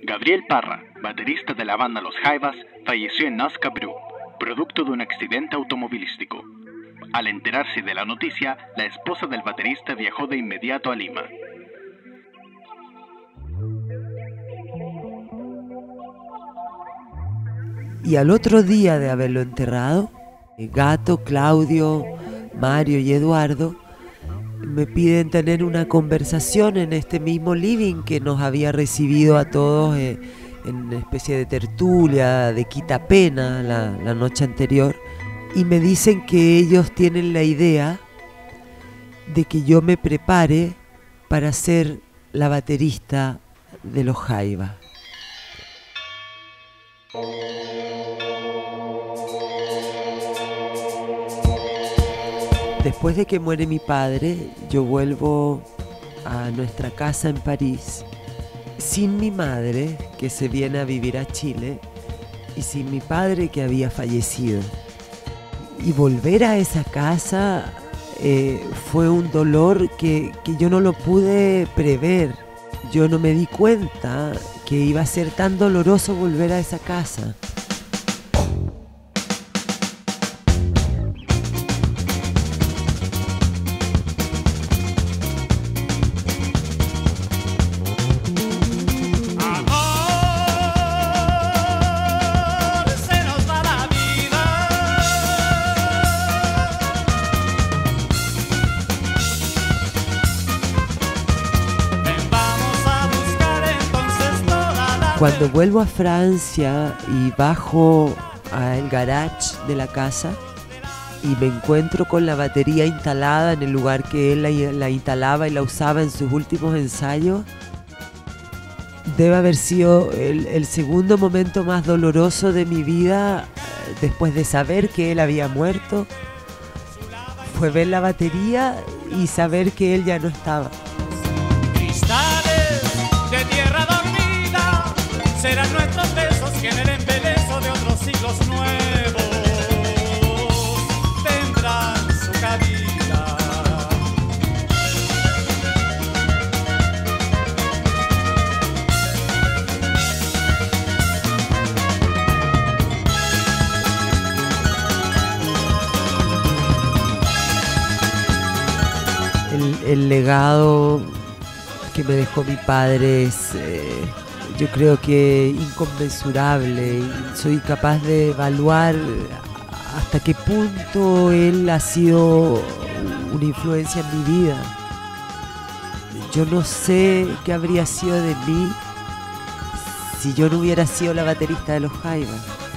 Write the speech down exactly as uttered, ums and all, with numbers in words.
Gabriel Parra, baterista de la banda Los Jaivas, falleció en Nazca, Perú, producto de un accidente automovilístico. Al enterarse de la noticia, la esposa del baterista viajó de inmediato a Lima. Y al otro día de haberlo enterrado, Gato, Claudio, Mario y Eduardo me piden tener una conversación en este mismo living que nos había recibido a todos eh, en una especie de tertulia, de quitapena la, la noche anterior, y me dicen que ellos tienen la idea de que yo me prepare para ser la baterista de Los Jaivas. Después de que muere mi padre, yo vuelvo a nuestra casa en París, sin mi madre, que se viene a vivir a Chile, y sin mi padre, que había fallecido. Y volver a esa casa eh, fue un dolor que, que yo no lo pude prever. Yo no me di cuenta que iba a ser tan doloroso volver a esa casa. Cuando vuelvo a Francia y bajo al garage de la casa y me encuentro con la batería instalada en el lugar que él la, la instalaba y la usaba en sus últimos ensayos, debe haber sido el, el segundo momento más doloroso de mi vida después de saber que él había muerto. Fue ver la batería y saber que él ya no estaba. Cristales de tierra dormida serán nuestros besos que en el embeleso de otros siglos nuevos tendrán su cabida. El, el legado que me dejó mi padre es... Eh, yo creo que inconmensurable, y soy capaz de evaluar hasta qué punto él ha sido una influencia en mi vida. Yo no sé qué habría sido de mí si yo no hubiera sido la baterista de Los Jaivas.